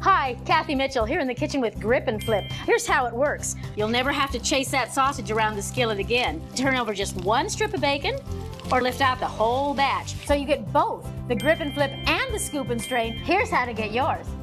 Hi, Kathy Mitchell here in the kitchen with Grip and Flip. Here's how it works. You'll never have to chase that sausage around the skillet again. Turn over just one strip of bacon or lift out the whole batch. So you get both the Grip and Flip and the Scoop and Strain. Here's how to get yours.